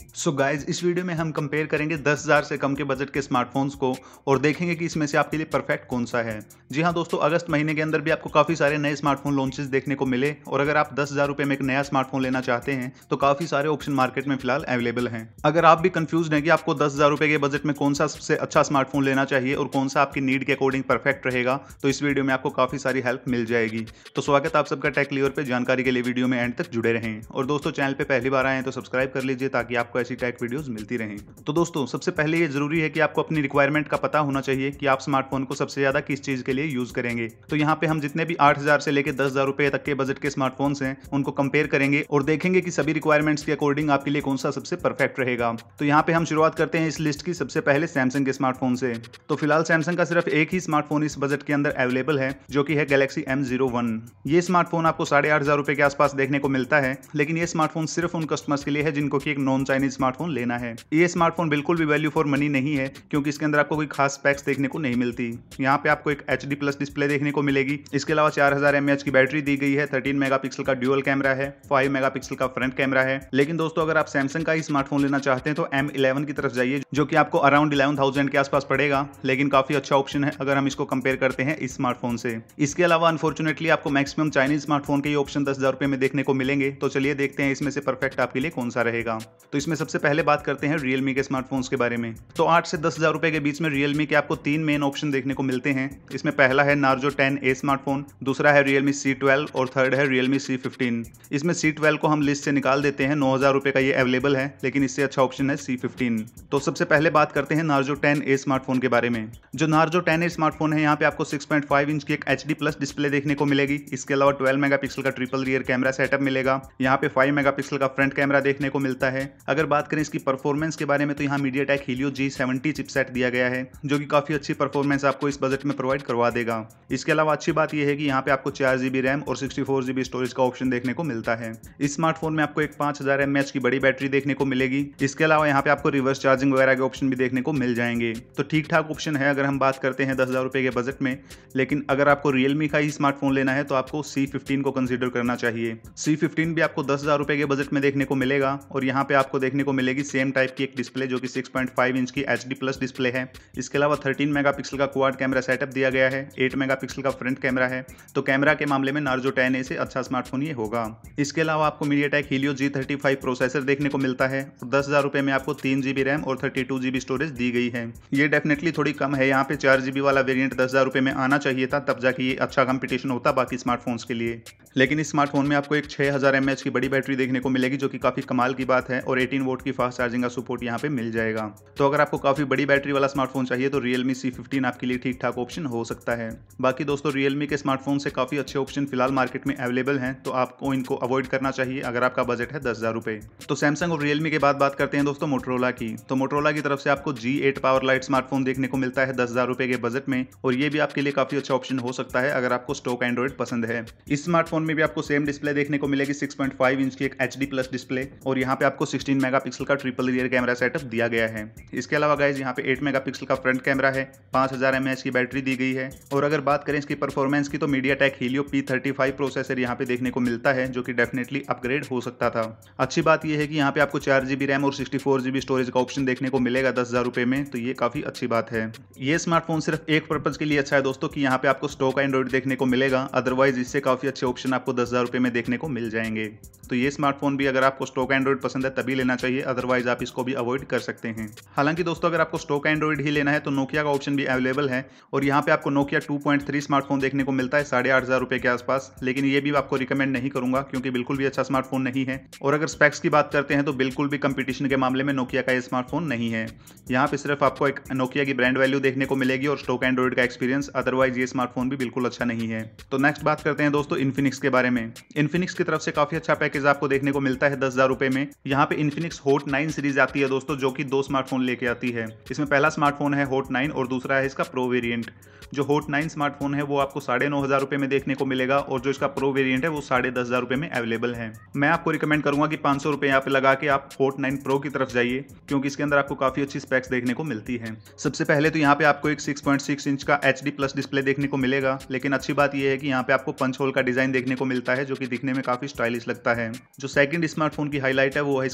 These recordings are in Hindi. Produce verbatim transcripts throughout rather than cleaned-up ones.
सो गाइज इस वीडियो में हम कंपेयर करेंगे दस हज़ार से कम के बजट के स्मार्टफोन्स को और देखेंगे कि इसमें से आपके लिए परफेक्ट कौन सा है। जी हाँ दोस्तों, अगस्त महीने के अंदर भी आपको काफ़ी सारे नए स्मार्टफोन लॉन्चेस देखने को मिले और अगर आप दस हज़ार रुपये में एक नया स्मार्टफोन लेना चाहते हैं तो काफ़ी सारे ऑप्शन मार्केट में फिलहाल अवेलेबल हैं। अगर आप भी कंफ्यूज हैं कि आपको दस हज़ार रुपये के बजट में कौन सा सबसे अच्छा स्मार्टफोन लेना चाहिए और कौन सा आपकी नीड के अकॉर्डिंग परफेक्ट रहेगा, तो इस वीडियो में आपको काफ़ी सारी हेल्प मिल जाएगी। तो स्वागत आप सबका टेक लीवर पे। जानकारी के लिए वीडियो में एंड तक जुड़े रहें और दोस्तों चैनल पे पहली बार आए हैं तो सब्सक्राइब कर लीजिए ताकि आपको ऐसी टेक वीडियोस मिलती रहें। तो दोस्तों सबसे पहले ये जरूरी है कि आपको अपनी रिक्वायरमेंट का पता होना चाहिए कि आप स्मार्टफोन को सबसे ज्यादा किस चीज के लिए यूज करेंगे। तो यहाँ पे हम जितने भी आठ हज़ार से लेकर दस हज़ार रुपए तक के बजट के स्मार्टफोन्स हैं उनको कंपेयर करेंगे और देखेंगे कि सभी रिक्वायरमेंट्स के अकॉर्डिंग आपके लिए कौन सा सबसे परफेक्ट रहेगा। तो यहाँ पे हम शुरुआत करते हैं इस लिस्ट की सबसे पहले सैमसंग के स्मार्टफोन से। तो फिलहाल सैमसंग का सिर्फ एक ही स्मार्टफोन इस बजट के अंदर अवेलेबल है जो कि है गैलेक्सी एम ज़ीरो वन। ये स्मार्टफोन आपको साढ़े आठ हजार रुपए के आसपास देखने को मिलता है, लेकिन ये स्मार्टफोन सिर्फ उन कस्टमर्स के लिए है जिनको कि एक नॉन चाइनीज स्मार्टफोन लेना है। ये स्मार्टफोन बिल्कुल भी वैल्यू फॉर मनी नहीं है क्योंकि इसके अंदर आपको कोई खास स्पेक्स देखने को नहीं मिलती। यहाँ पे आपको एक एच डी प्लस डिस्प्ले देखने को मिलेगी। इसके अलावा चार हज़ार एम ए एच की बैटरी दी गई है, तेरह मेगापिक्सल का ड्यूअल कैमरा है, पाँच मेगापिक्सल का फ्रंट कैमरा है। लेकिन दोस्तों अगर आप सैमसंग का ही स्मार्टफोन लेना चाहते हैं तो एम इलेवन की तरफ जाइए जो कि आपको अराउंड इलेवन थाउजेंड के आसपास पड़ेगा, लेकिन काफी अच्छा ऑप्शन है अगर हम इसको कंपेयर करते हैं इस स्मार्टफोन से। इसके अलावा अनफॉर्चुनेटली आपको मैक्सिमम चाइनीज स्मार्टफोन के ही ऑप्शन दस हजार रुपए में देखने को मिलेंगे। तो चलिए देखते हैं इसमें से परफेक्ट आपके लिए कौन सा रहेगा। तो इसमें सबसे पहले बात करते हैं रियलमी के स्मार्टफोन्स के बारे में। तो आठ से दस हजार रुपए के बीच में रियलमी के आपको तीन मेन ऑप्शन देखने को मिलते हैं। इसमें पहला है नार्जो टेन ए स्मार्टफोन, दूसरा है रियलमी सी ट्वेल्व और थर्ड है रियलमी सी फिफ्टीन। इसमें सी ट्वेल्व को हम लिस्ट से निकाल देते हैं, नौ हजार रुपए का ये अवेलेबल है, लेकिन इससे अच्छा ऑप्शन है सी फिफ्टीन। तो सबसे पहले बात करते हैं नार्जो टेन ए स्मार्टफोन के बारे में। जो नार्जो टेन ए स्मार्टफोन है यहाँ पे आपको सिक्स पॉइंट फाइव इंच की एक एच डी प्लस डिस्प्ले देखने को मिलेगी। इसके अलावा ट्वेल्व मेगापिक्सल का ट्रिपल रियर कैमरा सेटअप मिलेगा। यहाँ पे फाइव मेगापिक्सल का फ्रंट कैमरा देखने को मिलता है। अगर बात करें इसकी परफॉर्मेंस के बारे में तो यहाँ MediaTek Helio G seventy chipset दिया गया है जो कि काफी अच्छी परफॉर्मेंस आपको इस बजट में प्रोवाइड करवा देगा। इसके अलावा अच्छी बात यह है कि यहाँ पे आपको चार जीबी रैम और सिक्सटी फोर जीबी स्टोरेज का ऑप्शन देखने को मिलता है। इस स्मार्टफोन में आपको एक पांच हजार एम ए एच की बड़ी बैटरी देखने को मिलेगी। इसके अलावा यहाँ पे आपको रिवर्स चार्जिंग वगैरह के ऑप्शन भी देखने को मिल जाएंगे। तो ठीक ठाक ऑप्शन है अगर हम बात करते हैं दस हजार रुपए के बजट में। लेकिन अगर आपको रियलमी का ही स्मार्टफोन लेना है तो आपको सी फिफ्टीन को कंसिडर करना चाहिए। सी फिफ्टीन भी आपको दस हजार रुपए के बजट में देखने को मिलेगा और यहाँ पे आपको देखने को मिलेगी सेम टाइप की एक डिस्प्ले जो कि सिक्स पॉइंट फाइव इंच की एच डी प्लस डिस्प्ले है। इसके अलावा तेरह मेगापिक्सल का क्वाड कैमरा सेटअप दिया गया है, आठ मेगापिक्सल का फ्रंट कैमरा है। तो कैमरा के मामले में नार्जो टेन ए से अच्छा स्मार्टफोन ये होगा। इसके अलावा आपको MediaTek Helio G thirty five processor देखने को मिलता है और दस हजार रुपए में आपको तीन जीबी रैम और थर्टी टू जीबी स्टोरेज दी गई है। ये डेफिनेटली थोड़ी कम है। यहाँ पे चार जीबी वाला वेरियंट दस हजार रुपए में आना चाहिए था, तब जाके ये अच्छा कंपटीशन होता बाकी स्मार्टफोन्स के लिए। लेकिन इस स्मार्टफोन में आपको एक छह हजार एम ए एच की बड़ी बैटरी देखने को मिलेगी जो कि काफी कमाल की बात है और अठारह वोल्ट की फास्ट चार्जिंग का सपोर्ट यहाँ पे मिल जाएगा। तो अगर आपको काफी बड़ी बैटरी वाला स्मार्टफोन चाहिए तो रियलमी सी फिफ्टीन आपके लिए ठीक ठाक ऑप्शन हो सकता है। बाकी दोस्तों रियलमी के स्मार्टफोन से काफी अच्छे ऑप्शन फिलहाल मार्केट में अवेलेबल हैं, तो आपको इनको अवॉइड करना चाहिए अगर आपका बजट है दस हजार रुपए। तो सैमसंग और रियलमी के बाद बात करते हैं दोस्तों मोटरोला की। तो मोटरोला की तरफ से आपको G eight power lite smartphone देखने को मिलता है दस हजार रुपए के बजट में और ये भी आपके लिए काफी अच्छा ऑप्शन हो सकता है अगर आपको स्टॉक एंड्रॉइड पसंद है। इस स्मार्टफोन में भी आपको सेम डिस्प्ले देखने को मिलेगी, सिक्स पॉइंट फाइव इंच की एक एच डी प्लस डिस्प्ले और यहाँ पे आपको सिक्सटीन मेगापिक्सल का ट्रिपल रियर कैमरा सेटअप दिया गया है। इसके अलावा गाइज यहाँ पे आठ मेगापिक्सल का फ्रंट कैमरा है, पांच हजार एम ए एच की बैटरी दी गई है। और अगर बात करें इसकी परफॉर्मेंस की तो MediaTek Helio P thirty five processor यहाँ पे देखने को मिलता है जो कि डेफिनेटली अपग्रेड हो सकता था। अच्छी बात यह है कि यहाँ पे आपको चार जीबी रैम और सिक्सटी फोर जीबी स्टोरेज का ऑप्शन देखने को मिलेगा दस हजार रुपए में, तो ये काफी अच्छी बात है। ये स्मार्टफोन सिर्फ एक पर्पज के लिए अच्छा है दोस्तों कि यहाँ पे आपको स्टॉक एंड्रॉइड देखने को मिलेगा, अदरवाइज इससे काफी अच्छे ऑप्शन आपको दस हजार रुपए में देखने को मिल जाएंगे। तो ये स्मार्टफोन भी अगर आपको स्टॉक एंड्रॉइड पसंद है तभी लेना चाहिए, अदरवाइज आप इसको भी अवॉइड कर सकते हैं। हालांकि दोस्तों अगर आपको स्टॉक एंड्रॉइड ही लेना है तो नोकिया का ऑप्शन भी अवेलेबल है और यहाँ पे आपको Nokia two point three smartphone देखने को मिलता है साढ़े आठ हजार रुपए के आसपास, लेकिन ये भी आपको रिकमेंड नहीं करूंगा क्योंकि बिल्कुल भी अच्छा स्मार्टफोन नहीं है। और अगर स्पेक्स की बात करते हैं तो बिल्कुल भी कंपटीशन के मामले में नोकिया का ये स्मार्टफोन नहीं है। यहाँ पे सिर्फ आपको एक नोकिया की ब्रांड वैल्यू देखने को मिलेगी और स्टॉक एंड्रॉइड का एक्सपीरियंस, अदरवाइज ये स्मार्टफोन भी बिल्कुल अच्छा नहीं है। तो नेक्स्ट बात करते हैं दोस्तों इन्फिनिक्स के बारे में। इन्फिनिक्स की तरफ से काफी अच्छा पैकेज आपको देखने को मिलता है दस हजार रुपए में। यहाँ पे इन्फिनिक्स हॉट नाइन सीरीज आती है दोस्तों जो कि दो स्मार्टफोन लेके आती है। इसमें पहला स्मार्टफोन है हॉट नाइन और दूसरा है इसका प्रो वेरिएंट। जो हॉट नाइन स्मार्टफोन है वो आपको साढ़े नौ हजार रुपए में देखने को मिलेगा और जो इसका प्रो वेरिएंट है वो साढ़े दस हजार रुपए में अवेलेबल है। मैं आपको रिकमेंड करूंगा कि पांच सौ रुपए यहाँ पे लगा के आप हॉट नाइन प्रो की तरफ जाइए क्योंकि इसके अंदर आपको काफी अच्छी स्पेक्स देखने को मिलती है। सबसे पहले तो यहाँ पे आपको एक सिक्स पॉइंट सिक्स इंच का एच डी प्लस डिस्प्ले देखने को मिलेगा, लेकिन अच्छी बात यह है कि यहाँ पे आपको पंच होल का डिजाइन देखने को मिलता है जो कि दिखने में काफी स्टाइलिश लगता है। जो सेकंड स्मार्टफोन की हाईलाइट है वो है इसका कैमरा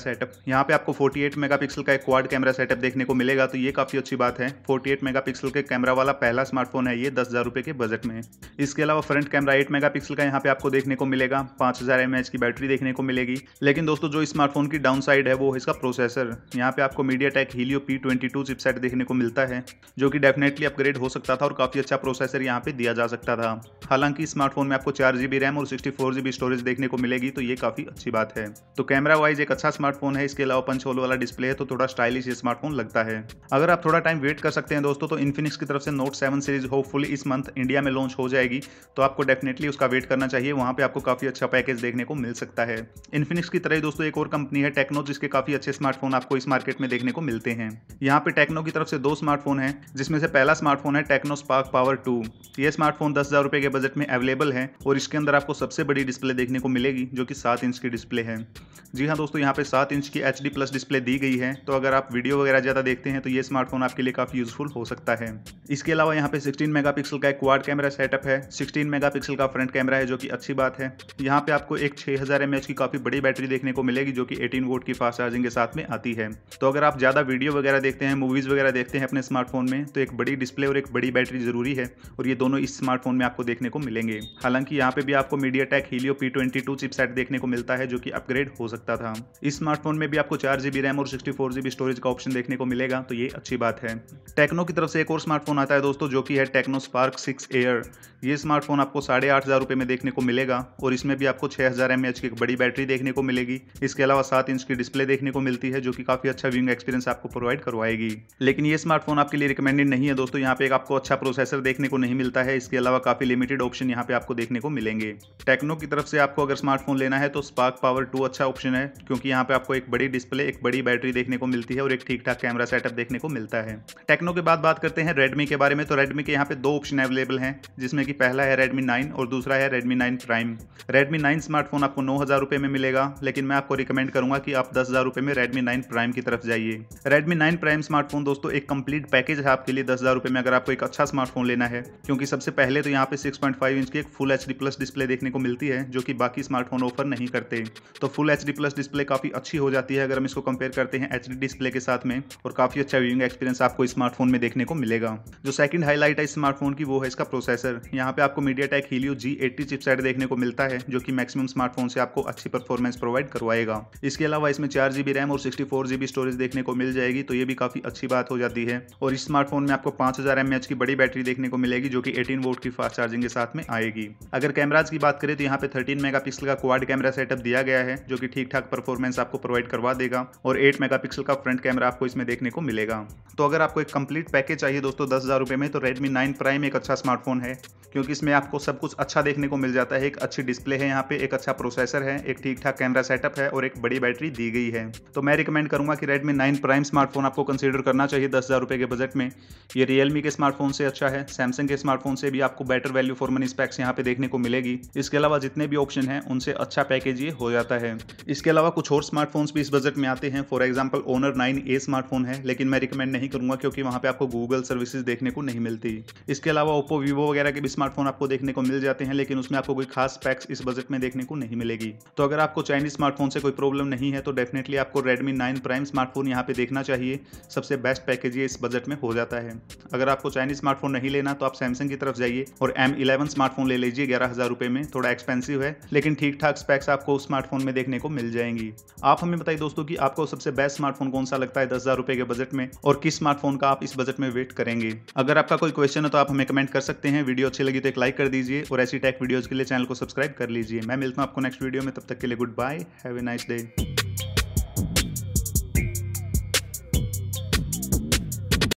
सेटअप। यहाँ पे आपको अड़तालीस मेगापिक्सल का एक क्वाड कैमरा सेटअप देखने को मिलेगा, तो ये काफ़ी अच्छी बात है। अड़तालीस मेगापिक्सल के कैमरा वाला पहला स्मार्टफोन है ये दस हज़ार रुपये के बजट में। इसके अलावा फ्रंट कैमरा आठ मेगापिक्सल का यहाँ पे आपको देखने को मिलेगा, पाँच हज़ार एम एच की बैटरी देखने को मिलेगी। लेकिन दोस्तों जो स्मार्टफोन की डाउन साइड है वो है इसका प्रोसेसर। यहाँ पे आपको MediaTek Helio P twenty two chipset देखने को मिलता है, जो कि डेफिनेटली अपग्रेड हो सकता था और काफ़ी अच्छा प्रोसेसर यहाँ पे दिया जा सकता था। हालांकि स्मार्टफोन में आपको चार जीबी रैम और सिक्सटी फोर जीबी स्टोरेज देखने को मिलेगी, तो ये काफ़ी अच्छी बात है। तो कैमरा वाइज एक अच्छा स्मार्टफोन है। इसके अलावा पंच होल वाला डिस्प्ले है, तो थोड़ा स्टाइलिश ये स्मार्टफोन लगता है। अगर आप थोड़ा टाइम वेट कर सकते हैं दोस्तों, तो इन्फिनिक्स की तरफ से नोट सेवन सीरीज होपफुली इस मंथ इंडिया में लॉन्च हो जाएगी, तो आपको डेफिनेटली उसका वेट करना चाहिए। वहाँ पे आपको काफ़ी अच्छा पैकेज देखने को मिल सकता है। इन्फिनिक्स की तरह ही दोस्तों एक और कंपनी है टेक्नो, जिसके काफ़ी अच्छे स्मार्टफोन आपको इस मार्केट में देखने को मिलते हैं। यहाँ पे टेक्नो की तरफ से दो स्मार्टफोन है, जिसमें से पहला स्मार्टफोन है टेक्नो स्पार्क पावर टू। ये स्मार्टफोन दस हज़ार रुपये के बजट में अवेलेबल है और इसके अंदर आपको सबसे बड़ी डिस्प्ले देखने को मिलेगी, जो कि सात इंच की डिस्प्ले है। जी हाँ दोस्तों, यहाँ पे सात इंच की एच डी प्लस डिस्प्ले दी गई है, तो अगर आप वीडियो वगैरह ज़्यादा देखते हैं तो ये स्मार्टफोन आपके लिए काफ़ी यूजफुल हो सकता है। इसके अलावा यहाँ पे सोलह मेगापिक्सल का एक क्वाड कैमरा सेटअप है, सोलह मेगापिक्सल का फ्रंट कैमरा है, जो कि अच्छी बात है। यहाँ पे आपको एक छह हज़ार एम एच की काफ़ी बड़ी बैटरी देखने को मिलेगी, जो कि अठारह वोल्ट की फास्ट चार्जिंग के साथ में आती है। तो अगर आप ज़्यादा वीडियो वगैरह देखते हैं, मूवीज़ वगैरह देखते हैं अपने स्मार्टफोन में, तो एक बड़ी डिस्प्ले और एक बड़ी बैटरी जरूरी है, और ये दोनों इस स्मार्टफोन में आपको देखने को मिलेंगे। हालांकि यहाँ पे भी आपको MediaTek Helio P twenty two chipset देखने को मिलता है, जो कि अपग्रेड हो सकता था। इस स्मार्टफोन में भी आपको चार जीबी रैम और सिक्सटी फोर जीबी स्टोरेज का ऑप्शन देखने को मिलेगा, तो ये अच्छी बात है। टेक्नो की तरफ से एक और स्मार्टफोन आता है दोस्तों, जो कि है टेक्नो स्पार्क सिक्स एयर। ये स्मार्टफोन आपको साढ़े आठ हज़ार रुपये में देखने को मिलेगा और इसमें भी आपको छः हज़ार एम एच की एक बड़ी बैटरी देखने को मिलेगी। इसके अलावा सात इंच की डिस्प्ले देखने को मिलती है, जो कि काफ़ी अच्छा व्यूइंग एक्सपीरियंस आपको प्रोवाइड करवाएगी। लेकिन ये स्मार्टफोन आपके लिए रिकमेंडेड नहीं है दोस्तों। यहाँ पे एक आपको अच्छा प्रोसेसर देखने को नहीं मिलता है। इसके अलावा काफ़ी लिमिटेड ऑप्शन यहाँ पे आपको देखने को मिलेंगे। टेक्नो की तरफ से आपको अगर स्मार्टफोन लेना है तो स्पार्क पावर टू अच्छा ऑप्शन है, क्योंकि यहाँ पे आपको एक बड़ी डिस्प्ले, एक बड़ी बैटरी देखने को मिलती है और एक ठीक ठाक कैमरा सेटअप देखने को मिलता है। टेक्नो के बाद बात करते हैं रेडमी के बारे में। तो रेडमी के यहाँ पे दो ऑप्शन अवेलेबल हैं, जिसमें कि पहला है रेडमी नाइन और दूसरा है Redmi nine Prime. Redmi nine smartphone आपको नौ हज़ार रुपये में मिलेगा, लेकिन मैं आपको रिकमेंड करूंगा कि आप दस हज़ार रुपये में रेडमी नाइन प्राइम की तरफ जाइए। रेडमी नाइन प्राइम स्मार्टफोन दोस्तों एक कंप्लीट पैकेज है आपके लिए दस हज़ार रुपये में, अगर आपको एक अच्छा स्मार्टफोन लेना है। क्योंकि सबसे पहले तो यहाँ पे सिक्स पॉइंट फाइव इंच की एक full H D plus display देखने को मिलती है, जो कि बाकी स्मार्टफोन ऑफर नहीं करते। तो full H D plus display काफ़ी अच्छी हो जाती है अगर हम इसको कंपेयर करते हैं एच डी डिस्प्ले के साथ में, और काफ़ी अच्छा व्यूइंग एक्सपीरियंस आपको स्मार्टफोन में देखने को मिलेगा। जो सेकंड हाईलाइट है इस स्मार्टफोन की, वो है इसका प्रोसेसर। यहाँ पे आपको MediaTek Helio G eighty chipset देखने को मिलता है, जो कि मैक्सिमम स्मार्टफोन से आपको अच्छी परफॉर्मेंस प्रोवाइड करवाएगा। इसके अलावा इसमें चार जीबी रैम और सिक्सटी फोर जीबी स्टोरेज देखने को मिल जाएगी, तो ये भी काफ़ी अच्छी बात हो जाती है। और इस स्मार्टफोन में आपको पाँच हज़ार एम एच की बड़ी बैटरी देखने को मिलेगी, जो कि अठारह वोल्ट की फास्ट चार्जिंग के साथ में आएगी। अगर कैमराज की बात करें तो यहाँ पे तेरह मेगापिक्सल का क्वाड कैमरा सेटअप दिया गया है, जो कि ठीक ठाक परफॉर्मेंस आपको प्रोवाइड करवा देगा, और आठ मेगापिक्सल का फ्रंट कैमरा आपको इसमें देखने को मिलेगा। तो अगर आपको एक कंप्लीट पैकेज चाहिए दोस्तों दस हज़ार रुपये में, तो रेडमी नाइन प्राइम एक अच्छा स्मार्टफोन है, क्योंकि इसमें आपको सब कुछ अच्छा देखने को मिल जाता है। एक अच्छी डिस्प्ले है, यहाँ पे एक अच्छा प्रोसेसर है, एक ठीक ठाक कैमरा सेटअप है और एक बड़ी बैटरी दी गई है। तो मैं रिकमेंड करूंगा कि रेडमी नाइन प्राइम स्मार्टफोन आपको कंसीडर करना चाहिए दस हज़ार रुपये के बजट में। ये रियलमी के स्मार्टफोन से अच्छा है, सैमसंग के स्मार्टफोन से भी आपको better value for money specs यहाँ पे देखने को मिलेगी। इसके अलावा जितने भी ऑप्शन हैं उनसे अच्छा पैकेज ये हो जाता है। इसके अलावा कुछ और स्मार्टफोन्स भी इस बजट में आते हैं। For example Honor nine A smartphone है, लेकिन मैं रिकमेंड नहीं करूंगा क्योंकि वहाँ पे आपको गूगल सर्विसेज देखने को नहीं मिलती। इसके अलावा ओप्पो वीवो वगैरह के भी स्मार्टफोन आपको देखने को मिल जाते हैं, लेकिन उसमें आपको कोई खास स्पेक्स इस बजट में देखने को नहीं मिलेगी। तो अगर आपको चाइनीज स्मार्टफोन से कोई प्रॉब्लम नहीं है तो डेफिनेटली आपको रेडमी नाइन प्राइम स्मार्टफोन यहाँ पे देखना चाहिए। सबसे बेस्ट पैकेज ये इस बजट में हो जाता है। अगर आपको चाइनीज स्मार्टफोन नहीं लेना तो आप सैमसंग की तरफ जाइए और एम इलेवन स्मार्टफोन ले लीजिए ग्यारह हज़ार रुपये में। थोड़ा एक्सपेंसिव है, लेकिन ठीक ठाक स्पेक्स आपको उस स्मार्टफोन में देखने को मिल जाएंगी। आप हमें बताइए दोस्तों कि आपको सबसे बेस्ट स्मार्टफोन कौन सा लगता है दस हज़ार रुपये के बजट में, और किस स्मार्टफोन का आप इस बजट में वेट करेंगे। अगर आपका कोई क्वेश्चन है तो आप हमें कमेंट कर सकते हैं। वीडियो अच्छी लगी तो एक लाइक कर दीजिए और ऐसी टेक वीडियोज के लिए चैनल को सब्सक्राइब कर लीजिए। मैं मिलता हूं आपको नेक्स्ट वीडियो में, तब तक के लिए good bye, have a nice day.